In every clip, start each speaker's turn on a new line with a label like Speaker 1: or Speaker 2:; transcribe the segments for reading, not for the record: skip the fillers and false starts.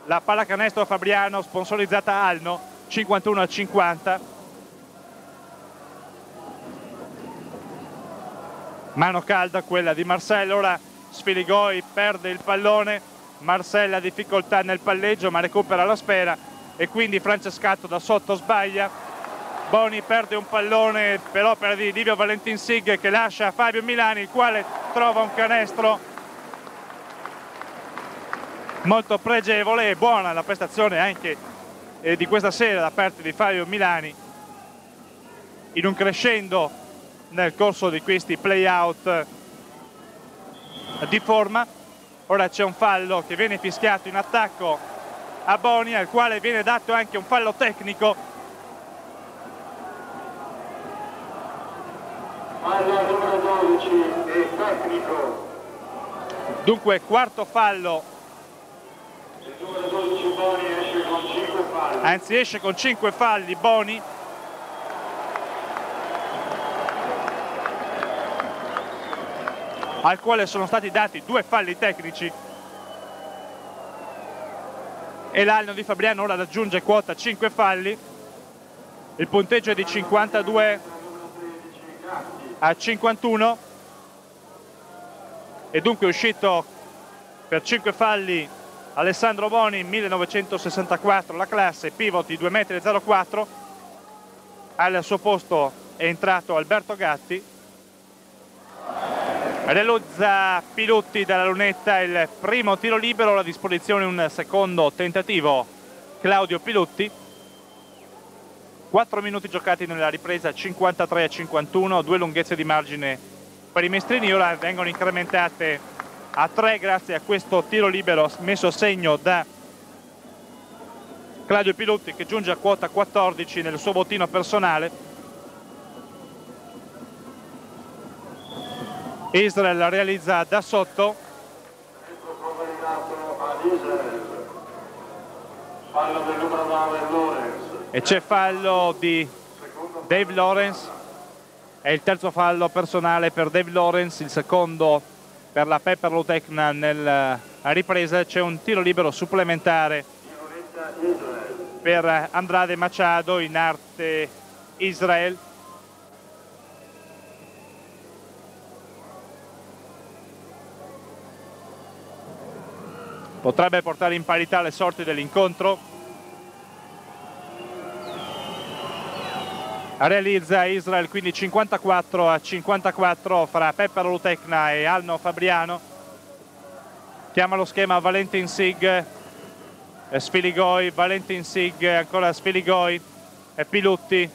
Speaker 1: la pallacanestro Fabriano sponsorizzata Alno, 51-50. Mano calda quella di Marcel. Ora Sfiligoi perde il pallone, Marcel ha difficoltà nel palleggio ma recupera la sfera e quindi Francescato da sotto sbaglia. Boni perde un pallone per opera di Livio Valentin Sig, che lascia Fabio Milani, il quale trova un canestro molto pregevole. E buona la prestazione anche di questa sera da parte di Fabio Milani, in un crescendo nel corso di questi play-out di forma. Ora c'è un fallo che viene fischiato in attacco a Boni, al quale viene dato anche un fallo tecnico.
Speaker 2: Fallo numero 12 e tecnico.
Speaker 1: Dunque quarto fallo.
Speaker 2: Il numero 12 Boni esce con 5 falli.
Speaker 1: Anzi, esce con 5 falli Boni. Al quale sono stati dati 2 falli tecnici. E l'Alno di Fabriano ora raggiunge quota 5 falli. Il punteggio è di 52-51 e dunque è uscito per 5 falli Alessandro Boni, 1964 la classe, pivot di 2,04 m. Al suo posto è entrato Alberto Gatti. Realizza Pilutti dalla lunetta il primo tiro libero, a disposizione un secondo tentativo Claudio Pilutti. 4 minuti giocati nella ripresa, 53-51, 2 lunghezze di margine per i mestrini. Ora vengono incrementate a 3 grazie a questo tiro libero messo a segno da Claudio Pilutti, che giunge a quota 14 nel suo bottino personale. Israel realizza da sotto.
Speaker 2: Fallo del numero 9 Lorenz.
Speaker 1: E c'è fallo di Dave Lawrence. È il terzo fallo personale per Dave Lawrence, il secondo per la Pepperlutecna nella ripresa. C'è un tiro libero supplementare per Andrade Machado, in arte Israel. Potrebbe portare in parità le sorti dell'incontro. Realizza Israel quindi 54-54 fra Pepperlutecna e Alno Fabriano. Chiama lo schema Valentin Sig, Sfiligoi, Valentin Sig, ancora Sfiligoi e Pilutti.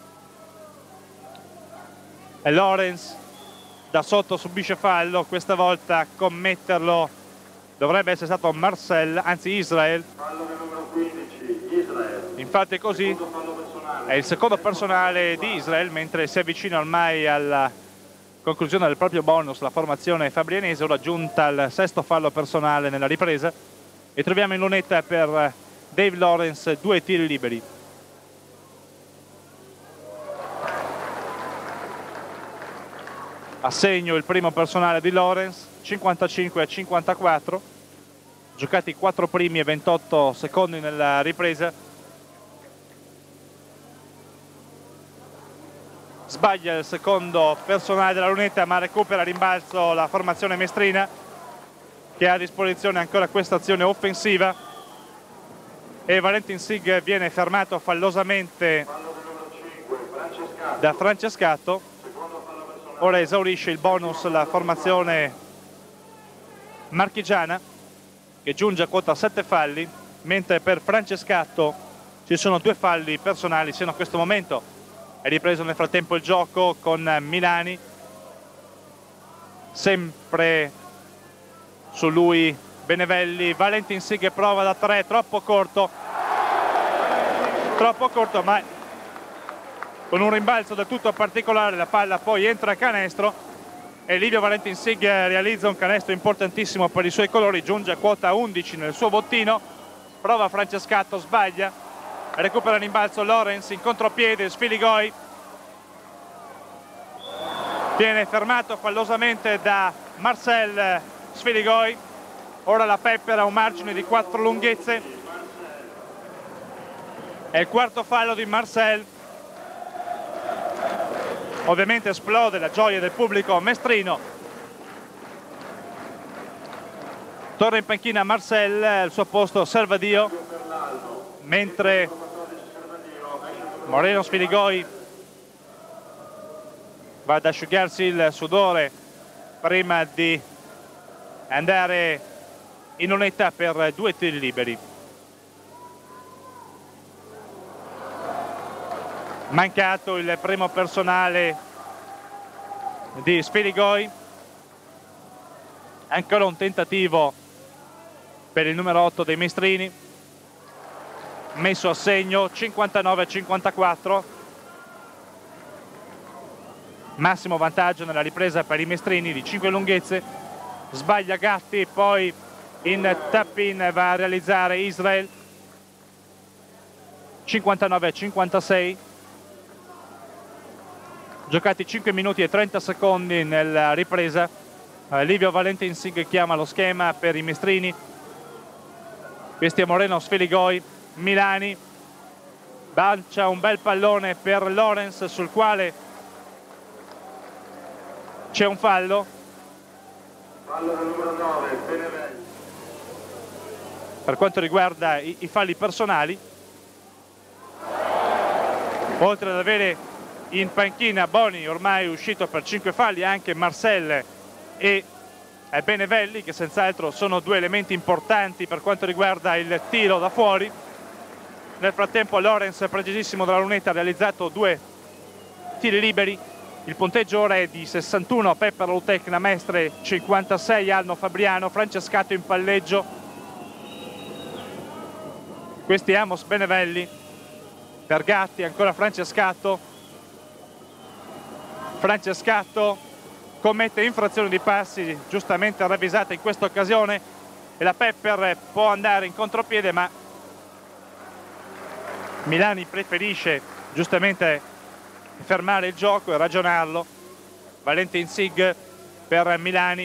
Speaker 1: E Lorenz da sotto subisce fallo, questa volta a commetterlo dovrebbe essere stato Marcel, anzi Israel.
Speaker 2: Fallo del numero 15, Israel.
Speaker 1: Infatti è così. È il secondo personale di Israel, mentre si avvicina ormai alla conclusione del proprio bonus la formazione fabrianese. Ora giunta al sesto fallo personale nella ripresa e troviamo in lunetta per Dave Lawrence 2 tiri liberi. A segno il primo personale di Lawrence, 55-54, giocati i 4 primi e 28 secondi nella ripresa. Sbaglia il secondo personale della lunetta, ma recupera a rimbalzo la formazione mestrina, che ha a disposizione ancora questa azione offensiva. E Valentin Sig viene fermato fallosamente da Francescato. Ora esaurisce il bonus la formazione marchigiana, che giunge a quota 7 falli, mentre per Francescato ci sono 2 falli personali. Sino a questo momento è ripreso nel frattempo il gioco con Milani, sempre su lui Benevelli. Valentin Sig prova da 3, troppo corto, ma con un rimbalzo del tutto particolare la palla poi entra a canestro e Livio Valentin Sig realizza un canestro importantissimo per i suoi colori, giunge a quota 11 nel suo bottino. Prova Francescato, sbaglia, recupera il rimbalzo Lorenz in contropiede, Sfiligoi viene fermato fallosamente da Marcel Sfiligoi. Ora la Pepper ha un margine di 4 lunghezze È il quarto fallo di Marcel. Ovviamente esplode la gioia del pubblico mestrino. Torna in panchina Marcel, al suo posto Servadio, mentre Moreno Sfiligoi va ad asciugarsi il sudore prima di andare in lunetta per 2 tiri liberi. Mancato il primo personale di Sfiligoi, ancora un tentativo per il numero 8 dei mestrini, messo a segno 59-54, massimo vantaggio nella ripresa per i mestrini di 5 lunghezze. Sbaglia Gatti, poi in tap-in va a realizzare Israel, 59-56. Giocati 5 minuti e 30 secondi nella ripresa. Livio Valentinsig chiama lo schema per i mestrini. Questi è Moreno Sfiligoi. Milani lancia un bel pallone per Lorenz, sul quale c'è un fallo.
Speaker 2: Fallo del numero 9, Benevelli.
Speaker 1: Per quanto riguarda i falli personali, oltre ad avere in panchina Boni, ormai uscito per 5 falli, anche Marcel e Benevelli, che senz'altro sono 2 elementi importanti per quanto riguarda il tiro da fuori. Nel frattempo Lorenz, precisissimo dalla lunetta, ha realizzato 2 tiri liberi. Il punteggio ora è di 61 Pepper Lutecna, Mestre 56 Alno Fabriano, Francescato in palleggio. Questi Amos Benevelli, per Gatti ancora Francescato. Francescato commette infrazione di passi, giustamente ravvisata in questa occasione, e la Pepper può andare in contropiede, ma Milani preferisce giustamente fermare il gioco e ragionarlo. Valentinsig per Milani,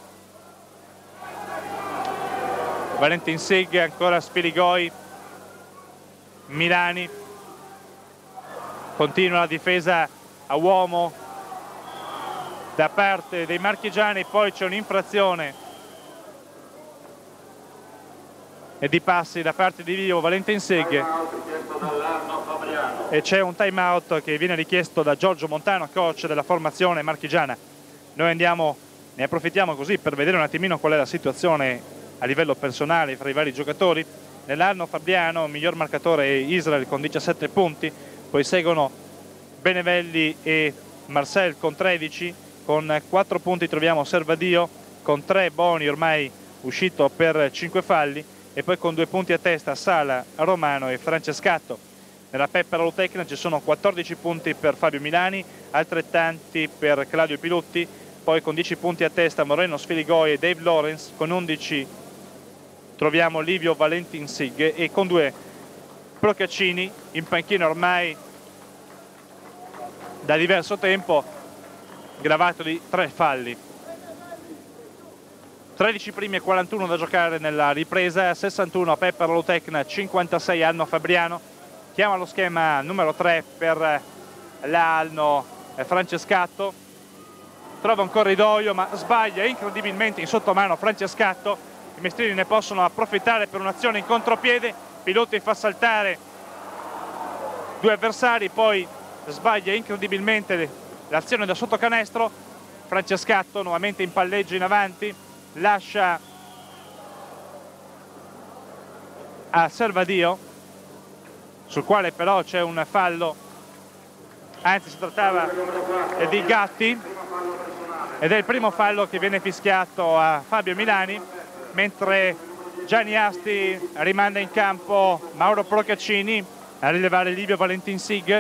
Speaker 1: Valentinsig ancora Sfiligoi, Milani continua la difesa a uomo da parte dei marchigiani, poi c'è un'infrazione e di passi da parte di Livio Valentinsig e c'è un time out che viene richiesto da Giorgio Montano, coach della formazione marchigiana. Noi ne approfittiamo così per vedere un attimino qual è la situazione a livello personale fra i vari giocatori. Nell'Arno Fabriano miglior marcatore è Israel con 17 punti, poi seguono Benevelli e Marcel con 13, con 4 punti troviamo Servadio, con 3 Boni ormai uscito per 5 falli, e poi con 2 punti a testa Sala, Romano e Francescato. Nella Pepper Lutecna ci sono 14 punti per Fabio Milani, altrettanti per Claudio Pilutti, poi con 10 punti a testa Moreno Sfiligoi e Dave Lorenz, con 11 troviamo Livio Valentinsig e con 2 Procaccini in panchina ormai da diverso tempo, gravato di 3 falli. 13 primi e 41 da giocare nella ripresa, 61 Pepper Lutecna, 56 Alno Fabriano. Chiama lo schema numero 3 per l'Alno Francescato, trova un corridoio ma sbaglia incredibilmente in sottomano Francescato. I mestrini ne possono approfittare per un'azione in contropiede, Pilotti fa saltare 2 avversari, poi sbaglia incredibilmente l'azione da sotto canestro. Francescato nuovamente in palleggio in avanti, lascia a Servadio, sul quale però c'è un fallo, anzi si trattava di Gatti, ed è il primo fallo che viene fischiato a Fabio Milani, mentre Gianni Asti rimanda in campo Mauro Procaccini a rilevare Livio Valentinsig,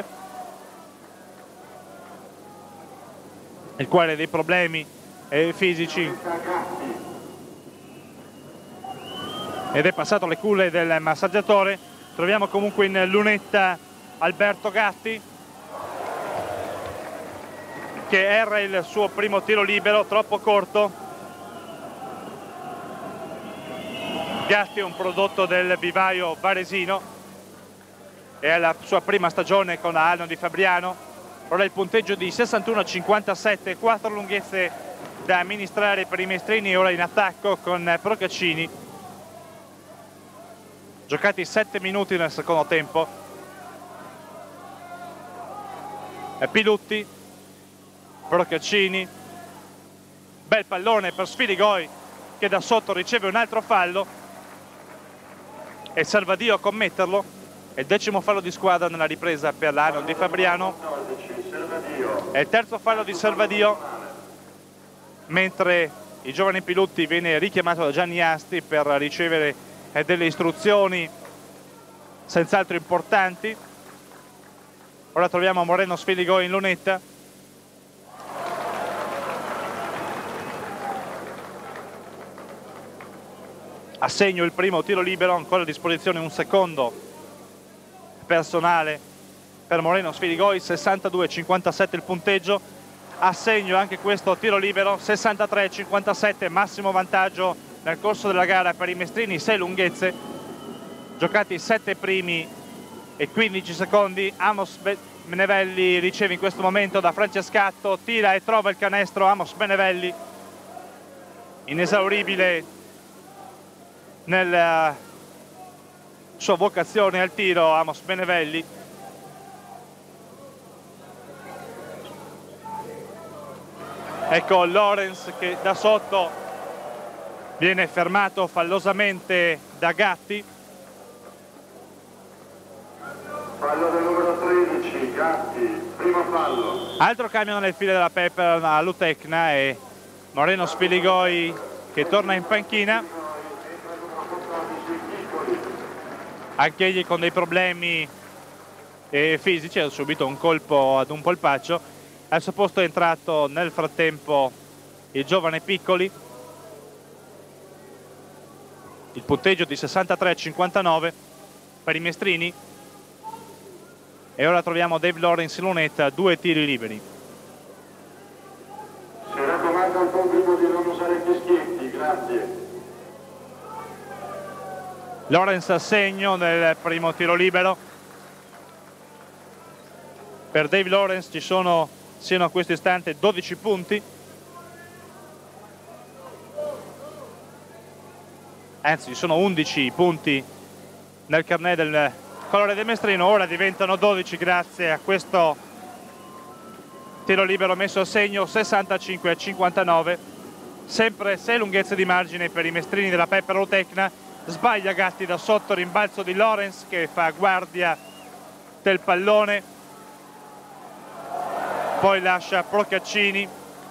Speaker 1: il quale ha dei problemi fisici ed è passato alle culle del massaggiatore. Troviamo comunque in lunetta Alberto Gatti, che erra il suo primo tiro libero, troppo corto. Gatti è un prodotto del vivaio varesino. è alla sua prima stagione con la Alno di Fabriano. Ora il punteggio di 61-57, 4 lunghezze da amministrare per i mestrini, ora in attacco con Procaccini. Giocati 7 minuti nel secondo tempo. Pilutti, Procaccini, bel pallone per Sfiligoi che da sotto riceve un altro fallo e Salvadio a commetterlo. È il 10° fallo di squadra nella ripresa per l'Alno di Fabriano. È il terzo fallo di Salvadio, mentre il giovane Pilutti viene richiamato da Gianni Asti per ricevere delle istruzioni senz'altro importanti. Ora troviamo Moreno Sfiligoi in lunetta. Assegno il primo tiro libero, ancora a disposizione un secondo personale per Moreno Sfiligoi, 62-57 il punteggio. Assegno anche questo tiro libero, 63-57, massimo vantaggio nel corso della gara per i mestrini, 6 lunghezze, giocati 7 primi e 15 secondi. Amos Benevelli riceve in questo momento da Francescatto, tira e trova il canestro. Amos Benevelli, inesauribile nella sua vocazione al tiro. Amos Benevelli, ecco Lorenz che da sotto viene fermato fallosamente da Gatti.
Speaker 2: Fallo del numero 13, Gatti, primo fallo.
Speaker 1: Altro cambio nelle file della Pepper a Lutecna e Moreno Sfiligoi che torna in panchina. Anche egli con dei problemi fisici, ha subito un colpo ad un polpaccio. Al suo posto è entrato nel frattempo il giovane Piccoli. Il punteggio di 63-59 per i mestrini. E ora troviamo Dave Lorenz in lunetta, 2 tiri liberi.
Speaker 2: Si raccomanda al pubblico di non usare fischietti, grazie.
Speaker 1: Lorenz a segno nel primo tiro libero. Per Dave Lorenz ci sono, sino a questo istante, 12 punti. Anzi, ci sono 11 punti nel carnet del colore del mestrino. Ora diventano 12 grazie a questo tiro libero messo a segno, 65-59. Sempre 6 lunghezze di margine per i mestrini della Pepper Lutecna. Sbaglia Gatti da sotto, rimbalzo di Lorenz che fa guardia del pallone, poi lascia Procaccini.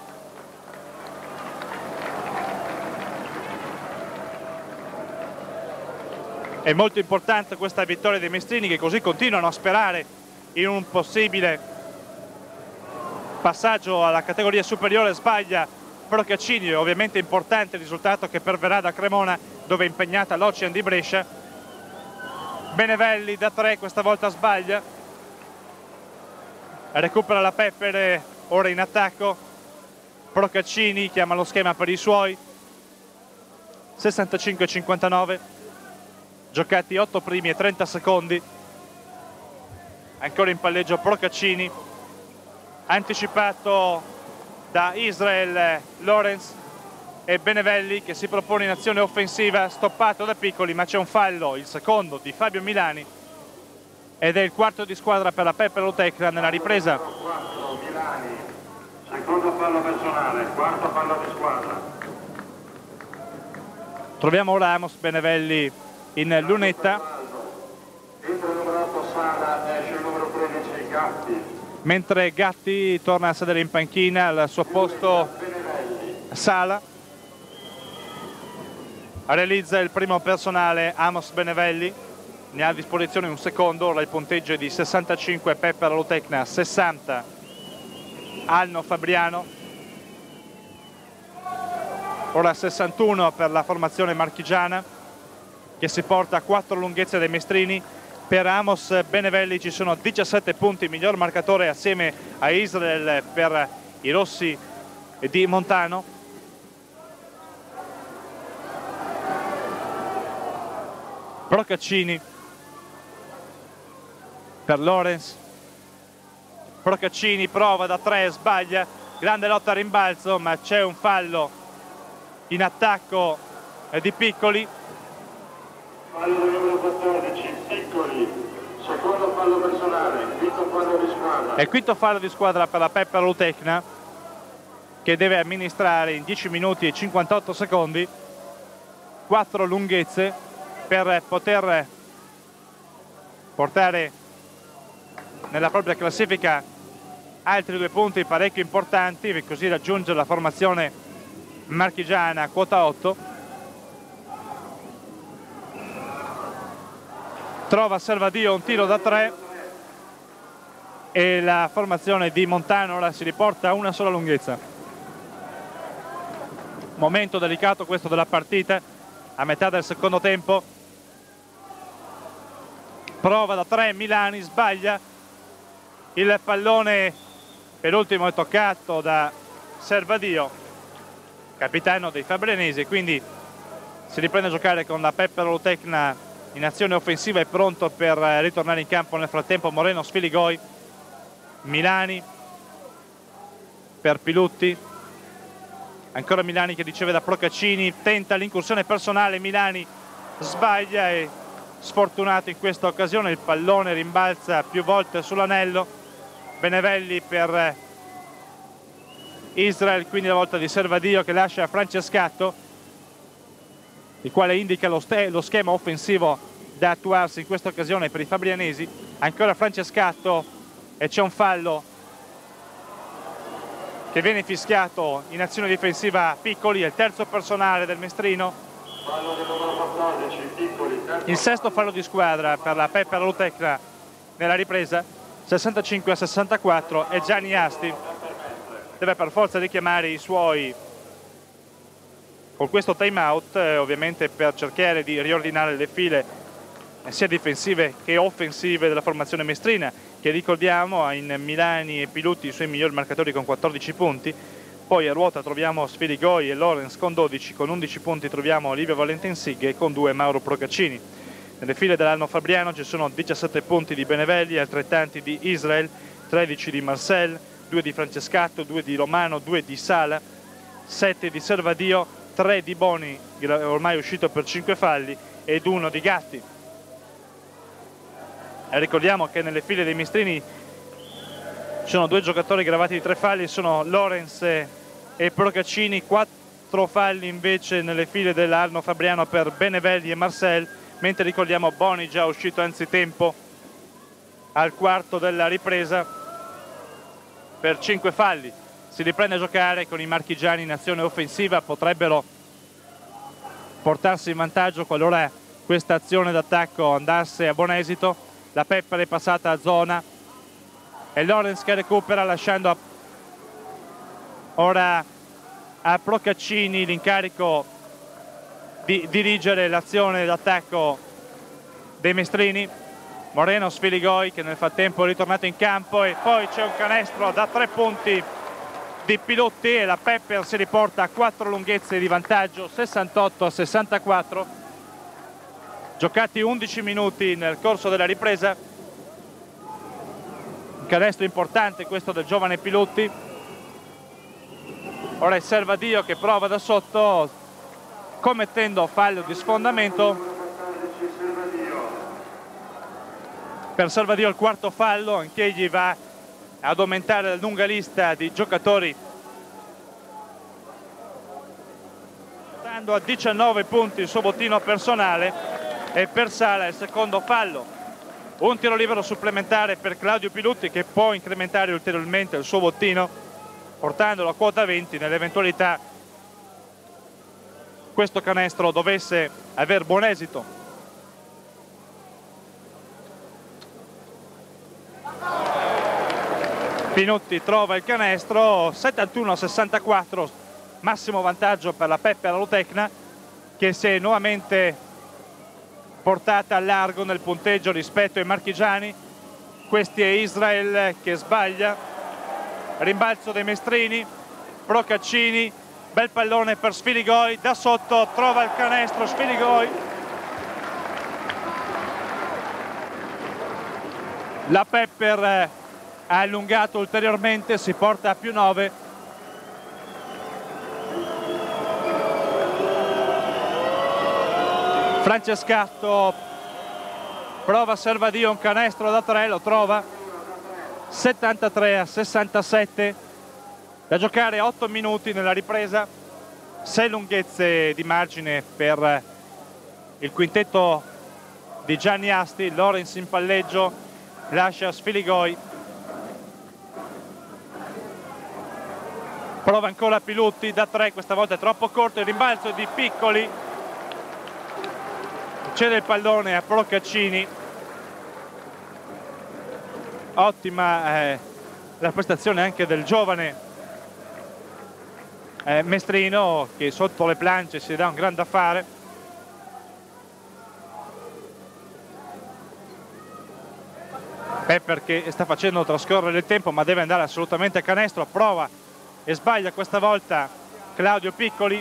Speaker 1: È molto importante questa vittoria dei mestrini che così continuano a sperare in un possibile passaggio alla categoria superiore. Sbaglia Procaccini, è ovviamente importante il risultato che perverrà da Cremona, dove è impegnata l'Ocean di Brescia. Benevelli da 3, questa volta sbaglia. Recupera la Pepper, ora in attacco. Procaccini chiama lo schema per i suoi. 65-59. Giocati 8 primi e 30 secondi. Ancora in palleggio Procaccini. Anticipato da Israel Lorenz e Benevelli che si propone in azione offensiva, stoppato da Piccoli, ma c'è un fallo, il secondo di Fabio Milani, ed è il quarto di squadra per la Pepper Lutecna nella ripresa.
Speaker 2: 4 Milani, secondo fallo personale, quarto fallo di squadra.
Speaker 1: Troviamo ora Amos Benevelli in lunetta.
Speaker 2: Entra il numero 8 Sala, esce il numero 13 Gatti.
Speaker 1: Mentre Gatti torna a sedere in panchina, al suo posto Sala. Realizza il primo personale Amos Benevelli, ne ha a disposizione un secondo. Ora il punteggio è di 65 Pepper Lutecna, 60 Alno Fabriano. Ora 61 per la formazione marchigiana che si porta a 4 lunghezze dei mestrini. Per Amos Benevelli ci sono 17 punti, miglior marcatore assieme a Israel per i rossi di Montano. Procaccini per Lorenz. Procaccini prova da 3, sbaglia, grande lotta a rimbalzo, ma c'è un fallo in attacco di Piccoli.
Speaker 2: Fallo del numero 14, Piccoli, secondo fallo personale, quinto fallo di squadra.
Speaker 1: È il quinto fallo di squadra per la Pepper Lutecna, che deve amministrare in 10 minuti e 58 secondi 4 lunghezze per poter portare nella propria classifica altri 2 punti parecchio importanti, e così raggiungere la formazione marchigiana quota 8. Trova Servadio un tiro da 3 e la formazione di Montano ora si riporta a una sola lunghezza. Momento delicato questo della partita, a metà del secondo tempo. Prova da 3 Milani, sbaglia, il pallone per ultimo è toccato da Servadio, capitano dei fabrianesi, quindi si riprende a giocare con la Pepper Lutecna in azione offensiva e pronto per ritornare in campo nel frattempo Moreno Sfiligoi. Milani per Pilutti, ancora Milani che riceve da Procaccini, tenta l'incursione personale, Milani sbaglia e sfortunato in questa occasione, il pallone rimbalza più volte sull'anello. Benevelli per Israel, quindi la volta di Servadio che lascia Francescatto, il quale indica lo schema offensivo da attuarsi in questa occasione per i fabrianesi. Ancora Francescatto e c'è un fallo che viene fischiato in azione difensiva a Piccoli, è il terzo personale del Mestrino.
Speaker 2: Fallo del numero 14, Piccoli,
Speaker 1: Il sesto fallo di squadra per la Pepper Lutecna nella ripresa, 65-64, e Gianni Asti deve per forza richiamare i suoi con questo time out, ovviamente per cercare di riordinare le file sia difensive che offensive della formazione mestrina, che ricordiamo ha in Milani e Pilutti i suoi migliori marcatori con 14 punti. Poi a ruota troviamo Sfiligoi e Lorenz con 12, con 11 punti troviamo Livio Valentensig e con 2 Mauro Procaccini. Nelle file dell'Arno Fabriano ci sono 17 punti di Benevelli, altrettanti di Israel, 13 di Marcel, 2 di Francescatto, 2 di Romano, 2 di Sala, 7 di Servadio, 3 di Boni, ormai uscito per 5 falli, ed 1 di Gatti. E ricordiamo che nelle file dei mestrini ci sono 2 giocatori gravati di 3 falli, sono Lorenz e Procaccini, 4 falli invece nelle file dell'Arno Fabriano per Benevelli e Marcel, mentre ricordiamo Boni già uscito anzitempo al quarto della ripresa per 5 falli. Si riprende a giocare con i marchigiani in azione offensiva, potrebbero portarsi in vantaggio qualora questa azione d'attacco andasse a buon esito. La Pepper è passata a zona e Lorenz che recupera, lasciando ora a Procaccini l'incarico di dirigere l'azione d'attacco dei mestrini. Moreno Sfiligoi che nel frattempo è ritornato in campo, e poi c'è un canestro da 3 punti di Pilutti e la Pepper si riporta a 4 lunghezze di vantaggio, 68-64. Giocati 11 minuti nel corso della ripresa. Un canestro importante questo del giovane Pilutti. Ora è Servadio che prova da sotto, commettendo fallo di sfondamento. Per Servadio il quarto fallo, anche egli va ad aumentare la lunga lista di giocatori, portando a 19 punti il suo bottino personale. E per Sala il secondo fallo. Un tiro libero supplementare per Claudio Pilutti che può incrementare ulteriormente il suo bottino, portandolo a quota 20 nell'eventualità questo canestro dovesse aver buon esito. Pilutti trova il canestro, 71-64, massimo vantaggio per la Pepper Lutecna, che si è nuovamente portata a largo nel punteggio rispetto ai marchigiani. Questi è Israel che sbaglia, rimbalzo dei mestrini, Procaccini, bel pallone per Sfiligoi, da sotto trova il canestro Sfiligoi. La Pepper ha allungato ulteriormente, si porta a +9. Francescatto prova Servadio un canestro da 3, lo trova. 73-67, da giocare 8 minuti nella ripresa, 6 lunghezze di margine per il quintetto di Gianni Asti. Lorenz in palleggio, lascia Sfiligoi, prova ancora Pilutti da 3, questa volta è troppo corto, il rimbalzo di Piccoli, cede il pallone a Procaccini. Ottima la prestazione anche del giovane Mestrino, che sotto le planche si dà un gran da fare. Pepper che sta facendo trascorrere il tempo, ma deve andare assolutamente a canestro, prova e sbaglia questa volta Claudio Piccoli,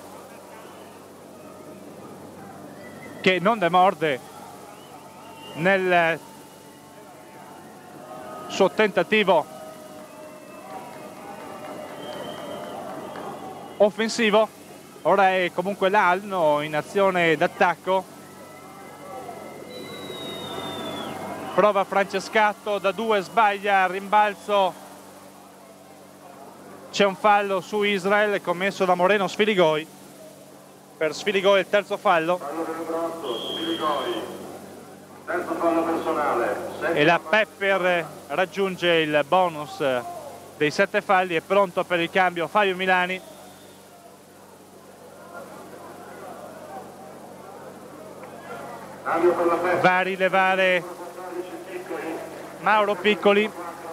Speaker 1: che non demorde nel suo tentativo offensivo. Ora è comunque l'Alno in azione d'attacco, prova Francescatto da 2, sbaglia, rimbalzo, c'è un fallo su Israel commesso da Moreno Sfiligoi. Per Sfiligoi il terzo fallo.
Speaker 2: Fallo del numero 8, Sfiligoi. Terzo fallo personale.
Speaker 1: E la Pepper raggiunge il bonus dei 7 falli, è pronto per il cambio Fabio Milani.
Speaker 2: Cambio per la Pepper.
Speaker 1: Va a rilevare Mauro Piccoli,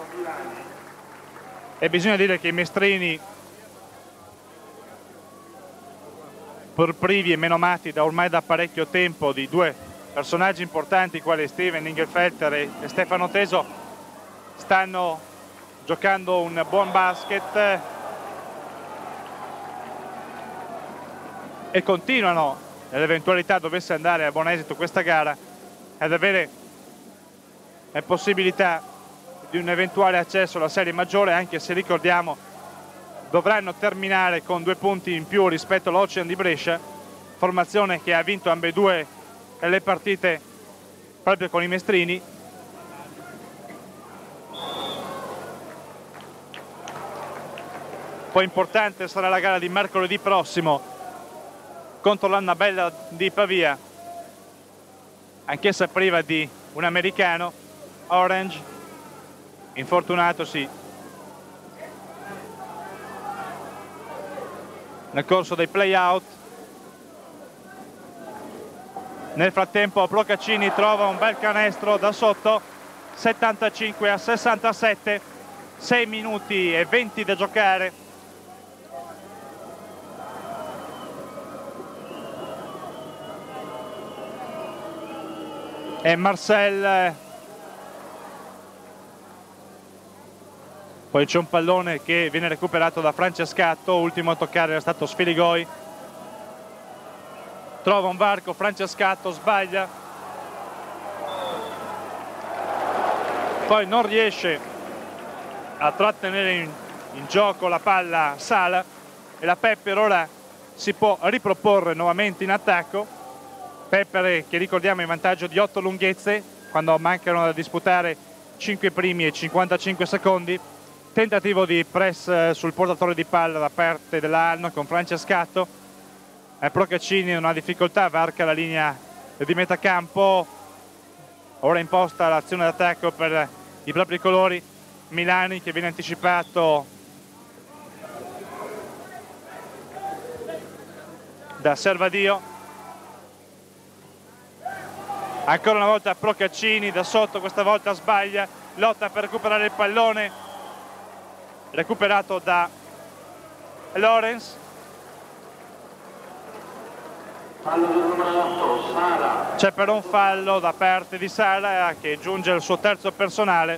Speaker 1: e bisogna dire che i mestrini, pur privi e menomati da ormai da parecchio tempo di due personaggi importanti quali Steven Ingelfelter e Stefano Teso, stanno giocando un buon basket e continuano, nell'eventualità dovesse andare a buon esito questa gara, ad avere possibilità di un eventuale accesso alla serie maggiore, anche se ricordiamo dovranno terminare con 2 punti in più rispetto all'Ocean di Brescia, formazione che ha vinto ambedue le partite proprio con i mestrini. Poi importante sarà la gara di mercoledì prossimo contro l'Annabella di Pavia, anch'essa priva di un americano, Orange, infortunatosi nel corso dei play-out. Nel frattempo Procaccini trova un bel canestro da sotto, 75-67, 6 minuti e 20 da giocare. E Marcel, poi c'è un pallone che viene recuperato da Francescatto, ultimo a toccare era stato Sfiligoi, trova un varco Francescatto, sbaglia, poi non riesce a trattenere in gioco la palla Sala, e la Pepper ora si può riproporre nuovamente in attacco. Pepper che ricordiamo in vantaggio di 8 lunghezze quando mancano da disputare 5 primi e 55 secondi. Tentativo di press sul portatore di palla da parte dell'Alno con Francescatto. Procaccini non ha difficoltà, varca la linea di metà campo. Ora imposta l'azione d'attacco per i propri colori. Milani che viene anticipato da Servadio. Ancora una volta Procaccini da sotto, questa volta sbaglia, lotta per recuperare il pallone, recuperato da Lorenz.
Speaker 2: Fallo del numero 8, Sala.
Speaker 1: C'è però un fallo da parte di Sala che giunge al suo terzo personale.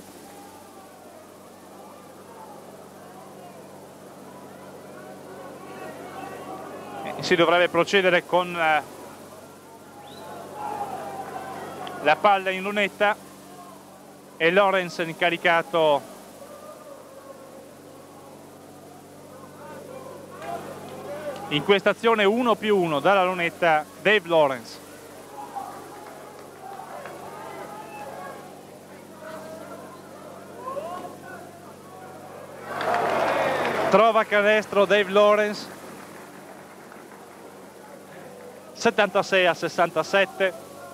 Speaker 1: Si dovrebbe procedere con la palla in lunetta. e Lorenz incaricato in questa azione 1+1 dalla lunetta Dave Lorenz. Trova canestro Dave Lorenz, 76-67.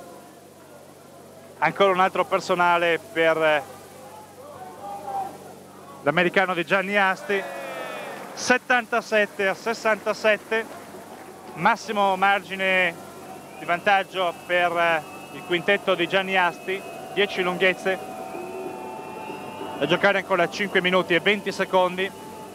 Speaker 1: Ancora un altro personale per l'americano di Gianni Asti, 77-67, massimo margine di vantaggio per il quintetto di Gianni Asti, 10 lunghezze, da giocare ancora 5 minuti e 20 secondi.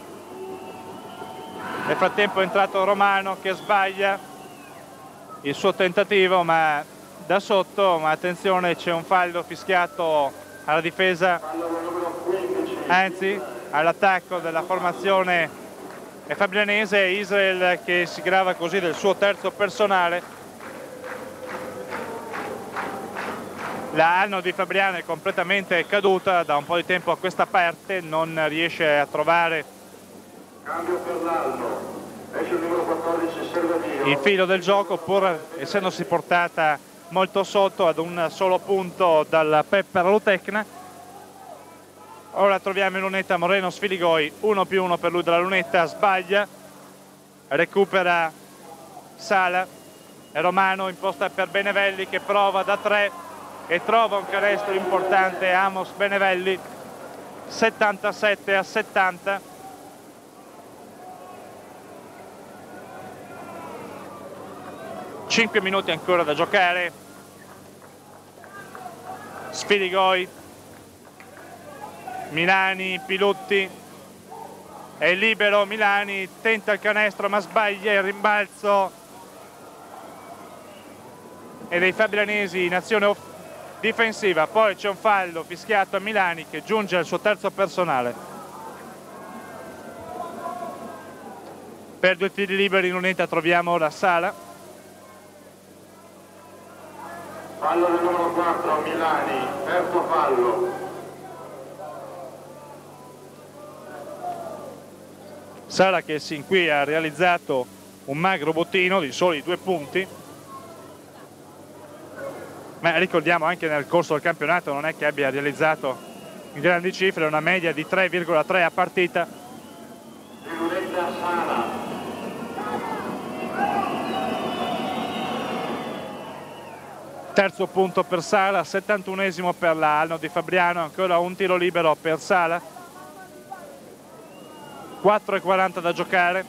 Speaker 1: Nel frattempo è entrato Romano che sbaglia il suo tentativo ma da sotto, ma attenzione, c'è un fallo fischiato alla difesa, anzi all'attacco della formazione fabrianese. Israel che si grava così del suo terzo personale. La Anno di Fabriano è completamente caduta da un po' di tempo a questa parte, non riesce a trovare
Speaker 2: Cambio per l'Alno, esce il numero 14 Servadio.
Speaker 1: Il filo del gioco, pur essendosi portata molto sotto ad un solo punto dal Pepper Lutecna. Ora troviamo in lunetta Moreno Sfiligoi, 1+1 per lui dalla lunetta, sbaglia, recupera Sala, e Romano imposta per Benevelli che prova da 3 e trova un canestro importante Amos Benevelli, 77-70. Cinque minuti ancora da giocare. Sfiligoi, Milani, Pilutti, è libero Milani, tenta il canestro ma sbaglia il rimbalzo e dei fabrianesi in azione difensiva. Poi c'è un fallo fischiato a Milani che giunge al suo terzo personale. Per 2 tiri liberi in lunetta troviamo la Sala.
Speaker 2: Fallo del numero 4 Milani, terzo fallo.
Speaker 1: Sala che sin qui ha realizzato un magro bottino di soli 2 punti, ma ricordiamo anche nel corso del campionato non è che abbia realizzato grandi cifre, una media di 3,3 a partita.
Speaker 2: In lunetta Sala.
Speaker 1: Terzo punto per Sala, 71esimo per la Alno di Fabriano, ancora un tiro libero per Sala. 4,40 da giocare.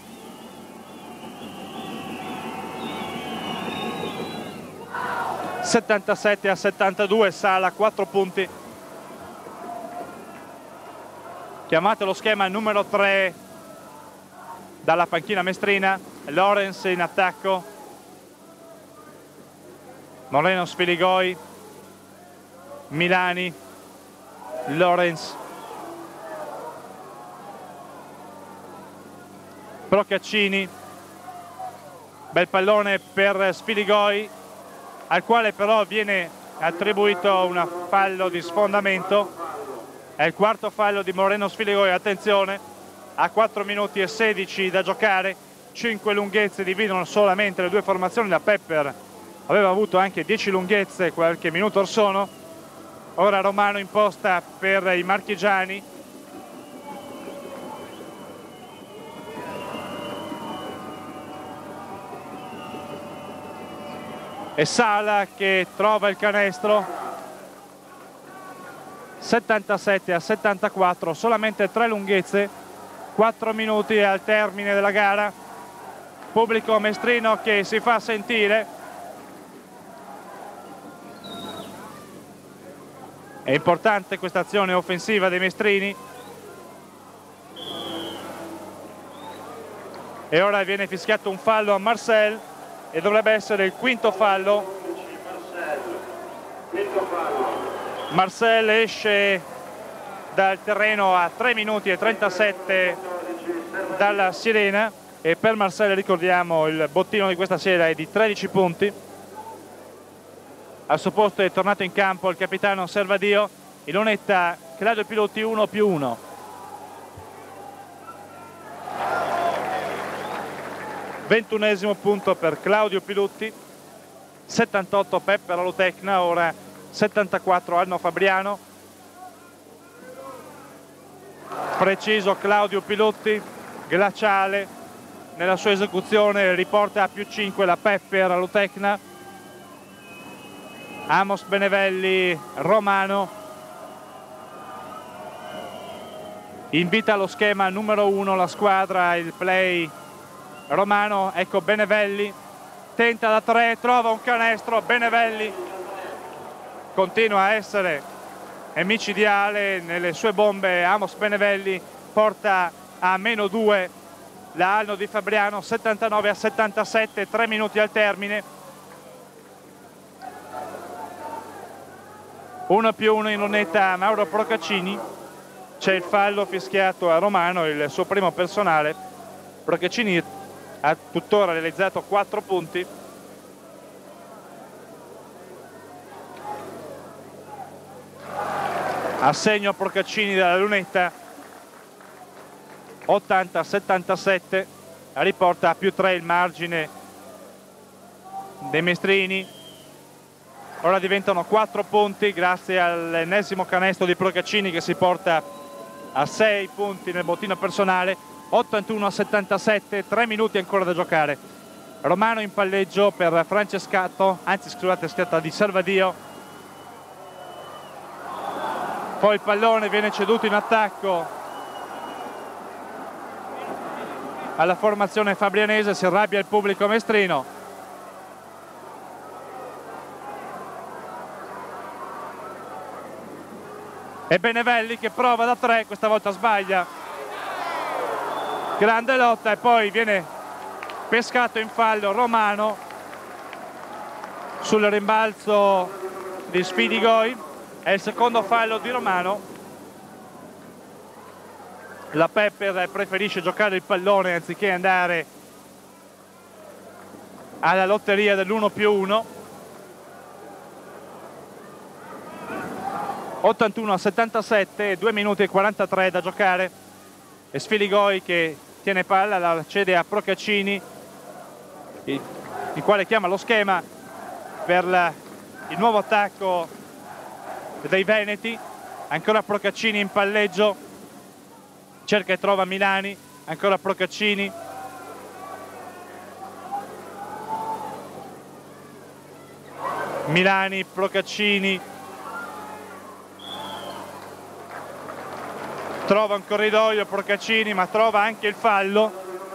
Speaker 1: (77-72), Sala 4 punti. Chiamate lo schema numero 3 dalla panchina mestrina, Lorenz in attacco, Moreno Sfiligoi, Milani, Lorenz, Procaccini, bel pallone per Sfiligoi, al quale però viene attribuito un fallo di sfondamento. È il quarto fallo di Moreno Sfiligoi, attenzione, a 4 minuti e 16 da giocare, 5 lunghezze dividono solamente le due formazioni. La Pepper aveva avuto anche 10 lunghezze qualche minuto or sono. Ora Romano imposta per i marchigiani, e Sala che trova il canestro, 77-74, solamente 3 lunghezze, 4 minuti al termine della gara. Pubblico mestrino che si fa sentire. È importante questa azione offensiva dei mestrini. E ora viene fischiato un fallo a Marcel e dovrebbe essere il quinto fallo. Marcel esce dal terreno a 3 minuti e 37 dalla sirena e per Marcel, ricordiamo, il bottino di questa sera è di 13 punti. Al suo posto è tornato in campo il capitano Servadio, in lunetta Claudio Pilotti 1+1. Ventunesimo punto per Claudio Pilotti, 78 Pepper Alutecna, ora 74 Anno Fabriano. Preciso Claudio Pilotti, glaciale nella sua esecuzione, riporta a +5 la Pepper Alutecna. Amos Benevelli Romano invita allo schema numero 1 la squadra, il play Romano. Ecco Benevelli, tenta da 3, trova un canestro. Benevelli continua a essere micidiale nelle sue bombe. Amos Benevelli porta a -2 la Anno di Fabriano, 79-77, 3 minuti al termine. 1+1 in lunetta Mauro Procaccini. C'è il fallo fischiato a Romano, il suo primo personale. Procaccini ha tuttora realizzato 4 punti. Assegno a Procaccini dalla lunetta, 80-77, riporta a +3 il margine dei mestrini. Ora diventano 4 punti grazie all'ennesimo canestro di Procaccini che si porta a 6 punti nel bottino personale. 81-77, 3 minuti ancora da giocare. Romano in palleggio per Francescato, anzi scusate, schiatta di Servadio. Poi il pallone viene ceduto in attacco alla formazione fabrianese, si arrabbia il pubblico mestrino. E Benevelli che prova da 3, questa volta sbaglia. Grande lotta e poi viene pescato in fallo Romano sul rimbalzo di Sfidigoi. È il secondo fallo di Romano. La Pepper preferisce giocare il pallone anziché andare alla lotteria dell'1+1. 81-77, 2 minuti e 43 da giocare. E Sfiligoi che tiene palla, la cede a Procaccini, il quale chiama lo schema per il nuovo attacco dei Veneti. Ancora Procaccini in palleggio, cerca e trova Milani, ancora Procaccini. Milani, Procaccini, trova un corridoio Procaccini, ma trova anche il fallo.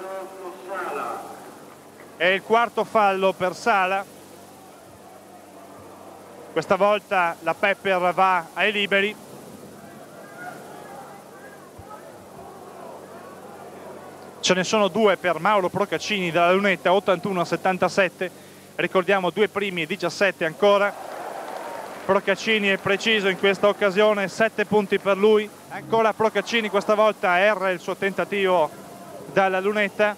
Speaker 1: È il quarto fallo per Sala. Questa volta la Pepper va ai liberi. Ce ne sono 2 per Mauro Procaccini dalla lunetta, 81-77. Ricordiamo 2 primi e 17 ancora. Procaccini è preciso in questa occasione, 7 punti per lui. Ancora Procaccini, questa volta erra il suo tentativo dalla lunetta.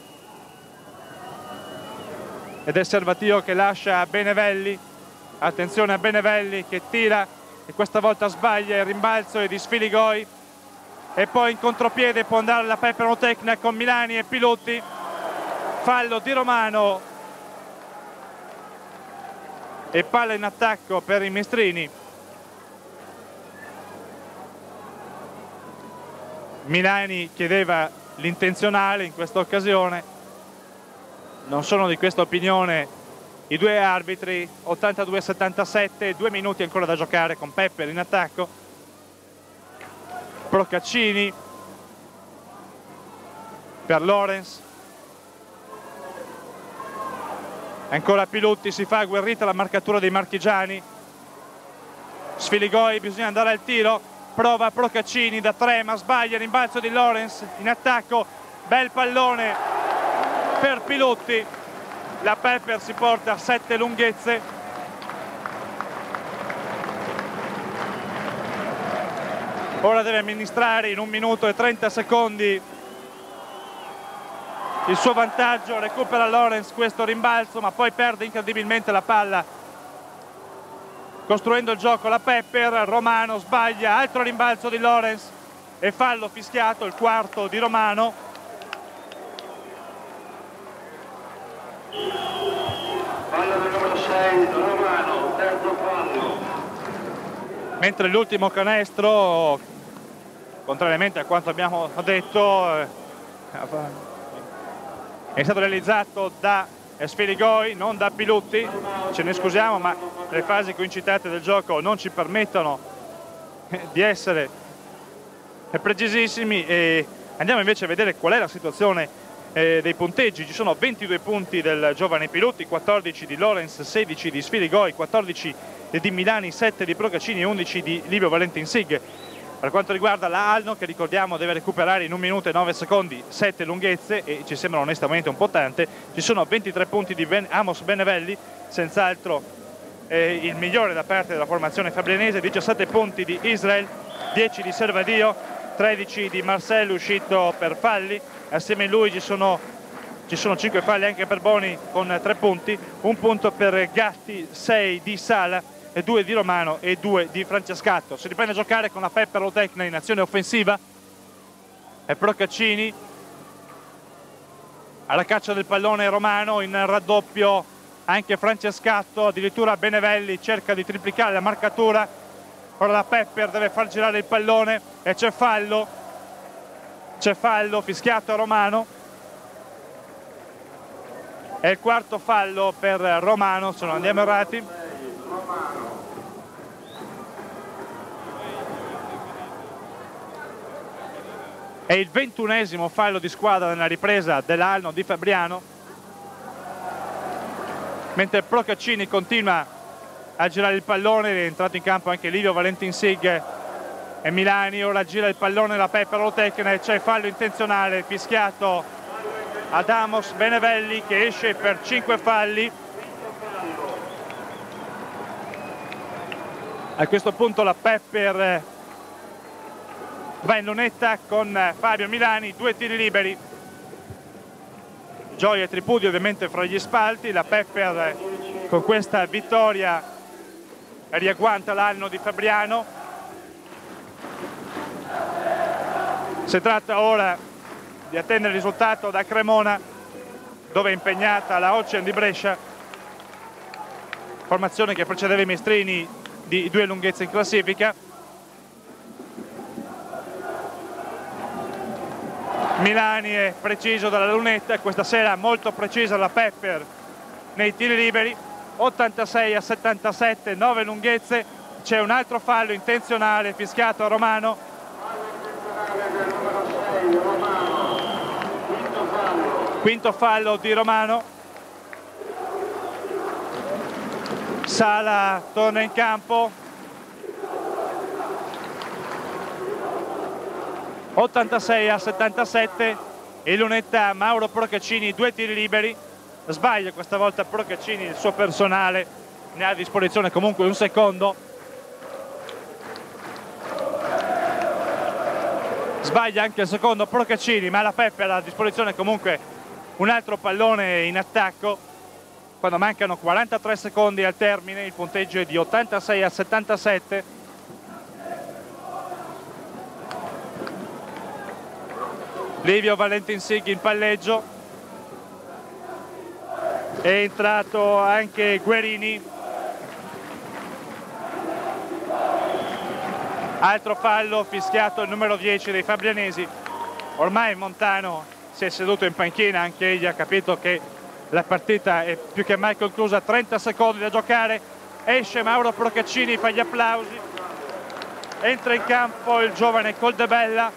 Speaker 1: Ed è Servatio che lascia a Benevelli. Attenzione a Benevelli che tira e questa volta sbaglia. Il rimbalzo è di Sfiligoi. E poi in contropiede può andare la Pepper Alutecna con Milani e Pilotti. Fallo di Romano. E palla in attacco per i mestrini. Milani chiedeva l'intenzionale in questa occasione. Non sono di questa opinione i due arbitri. 82-77, 2 minuti ancora da giocare con Pepper in attacco. Procaccini per Lorenz. Ancora Pilotti, si fa agguerrita la marcatura dei marchigiani. Sfiligoi, bisogna andare al tiro. Prova Procaccini da 3 ma sbaglia, rimbalzo di Lorenz in attacco. Bel pallone per Pilotti. La Pepper si porta a 7 lunghezze. Ora deve amministrare in 1 minuto e 30 secondi il suo vantaggio. Recupera Lorenz questo rimbalzo ma poi perde incredibilmente la palla costruendo il gioco la Pepper. Romano sbaglia, altro rimbalzo di Lorenz e fallo fischiato, il quarto di Romano.
Speaker 2: Fallo del numero 6, Romano, terzo fallo.
Speaker 1: Mentre l'ultimo canestro, contrariamente a quanto abbiamo detto, è stato realizzato da Sfiligoi, non da Pilutti. Ce ne scusiamo, ma le fasi coincitate del gioco non ci permettono di essere precisissimi. E andiamo invece a vedere qual è la situazione dei punteggi. Ci sono 22 punti del giovane Pilutti, 14 di Lorenz, 16 di Sfiligoi, 14 di Milani, 7 di Procaccini e 11 di Livio Valentin Sig. Per quanto riguarda la Alno, che ricordiamo deve recuperare in 1 minuto e 9 secondi 7 lunghezze, e ci sembrano onestamente un po' tante, ci sono 23 punti di Amos Benevelli, senz'altro il migliore da parte della formazione fabrianese, 17 punti di Israel, 10 di Servadio, 13 di Marcello uscito per falli. Assieme a lui ci sono 5 falli anche per Boni con 3 punti, 1 punto per Gatti, 6 di Sala, 2 di Romano e 2 di Francescatto. Si riprende a giocare con la Pepper Lotecna in azione offensiva e Procaccini alla caccia del pallone. Romano in raddoppio anche Francescatto, addirittura Benevelli cerca di triplicare la marcatura. Ora la Pepper deve far girare il pallone e c'è fallo fischiato a Romano. È il quarto fallo per Romano, se non andiamo errati. È il 21esimo fallo di squadra nella ripresa dell'Alno di Fabriano, mentre Procaccini continua a girare il pallone. È entrato in campo anche Livio Valentin Sig e Milani. Ora gira il pallone la Pepper Lotecna e c'è fallo intenzionale fischiato ad Amos Benevelli, che esce per 5 falli. A questo punto la Pepper va in lunetta con Fabio Milani, 2 tiri liberi, gioia e tripudio ovviamente fra gli spalti. La Pepper con questa vittoria riagguanta l'Alno di Fabriano. Si tratta ora di attendere il risultato da Cremona, dove è impegnata la Ocean di Brescia, formazione che precedeva i mestrini di 2 lunghezze in classifica. Milani è preciso dalla lunetta, questa sera molto precisa la Pepper nei tiri liberi, 86-77, 9 lunghezze. C'è un altro fallo intenzionale fischiato a Romano. Quinto fallo di Romano. Sala torna in campo. 86-77, e lunetta Mauro Procaccini, 2 tiri liberi. Sbaglia questa volta Procaccini, il suo personale, ne ha a disposizione comunque 1 secondo. Sbaglia anche il secondo Procaccini, ma la Pepper ha a disposizione comunque un altro pallone in attacco. Quando mancano 43 secondi al termine, il punteggio è di 86-77. Livio Valentin Sig in palleggio, è entrato anche Guerini. Altro fallo fischiato il numero 10 dei fabrianesi. Ormai Montano si è seduto in panchina, anche egli ha capito che la partita è più che mai conclusa. 30 secondi da giocare, esce Mauro Procaccini, fa gli applausi, entra in campo il giovane Coldebella.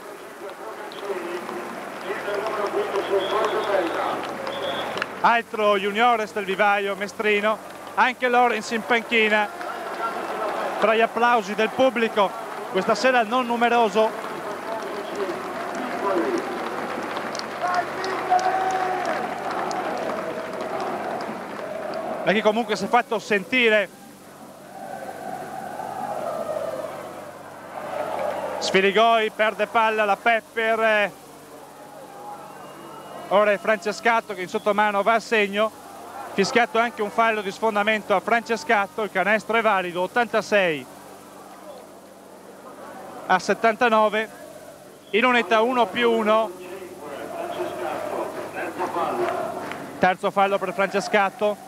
Speaker 1: Altro juniores del vivaio mestrino, anche Lorenz in panchina, tra gli applausi del pubblico, questa sera non numeroso. Ma che comunque si è fatto sentire. Sfiligoi perde palla, la Pepper. Ora è Francescatto che in sottomano va a segno. Fischiato anche un fallo di sfondamento a Francescatto, il canestro è valido, 86-79, in unità 1+1. Terzo fallo per Francescatto.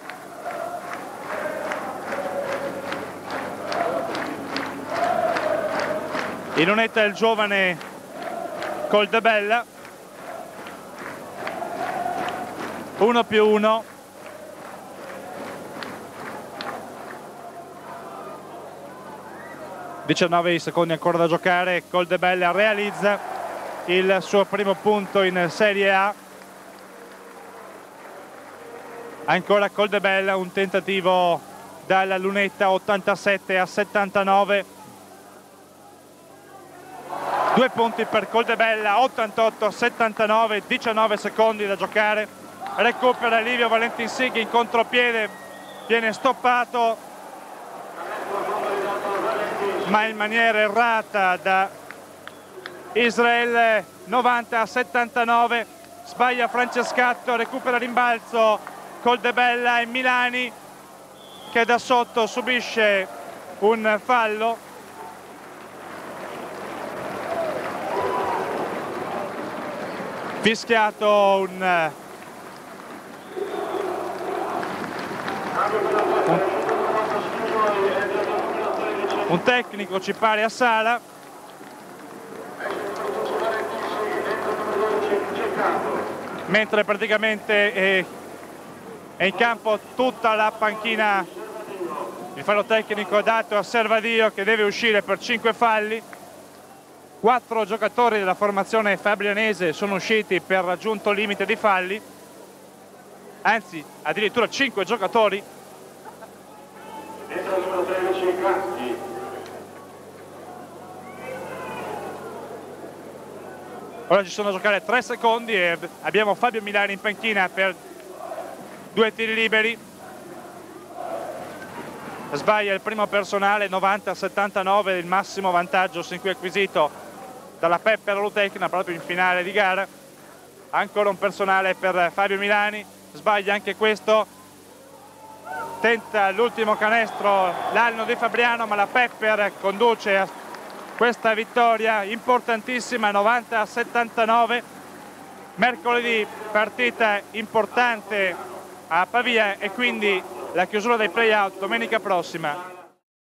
Speaker 1: In lunetta il giovane Coldebella, 1+1. (19 secondi ancora da giocare). Coldebella realizza il suo primo punto in Serie A. Ancora Coldebella, un tentativo dalla lunetta, 87-79. 2 punti per Coldebella, 88-79, 19 secondi da giocare. Recupera Livio Valentinsighi in contropiede, viene stoppato ma in maniera errata da Israel. 90-79, sbaglia Francescatto, recupera rimbalzo Coldebella e Milani, che da sotto subisce un fallo. Fischiato un tecnico, ci pare, a Sala. Mentre praticamente è in campo tutta la panchina. Il fallo tecnico è dato a Servadio, che deve uscire per 5 falli. 4 giocatori della formazione fabrianese sono usciti per raggiunto limite di falli, anzi addirittura 5 giocatori.
Speaker 2: Entra il numero 13 Gatti.
Speaker 1: Ora ci sono da giocare 3 secondi e abbiamo Fabio Milani in panchina per 2 tiri liberi. Sbaglia il primo personale, 90-79, il massimo vantaggio sin qui acquisito dalla Pepper Lutecna proprio in finale di gara. Ancora un personale per Fabio Milani, sbaglia anche questo. Tenta l'ultimo canestro l'Alno di Fabriano, ma la Pepper conduce a questa vittoria importantissima, 90-79. Mercoledì partita importante a Pavia e quindi la chiusura dei play-out domenica prossima.